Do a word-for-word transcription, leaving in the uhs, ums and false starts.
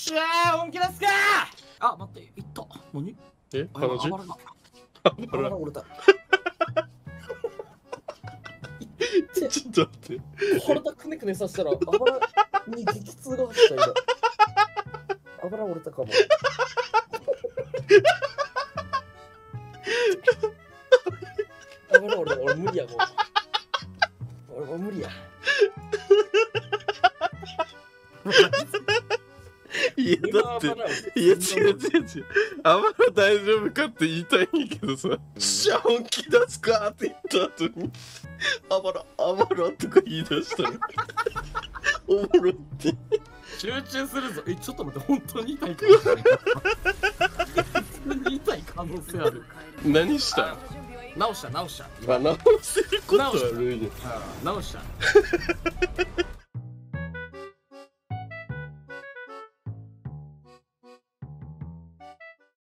しゃー、本気出すか。あ、待って、いった。何？ え、彼女？ あばらが。あばら折れた。 ちょっと待って。 体くねくねさせたら、あばらに激痛が走った今。あばら折れたかも。あばら折れた。俺無理やもう。俺もう無理や。 いやだって、いや違う違う違う。あばら大丈夫かって言いたいんやけどさ、しゃ本気出すかって言った後に、あばら、あばらとか言い出したら、おもろいって。 集中するぞ。え、ちょっと待って、本当に痛いかもしれない。普通に痛い可能性ある。 何した？ 直した、直した。 あ、直せることあるんや。 直した。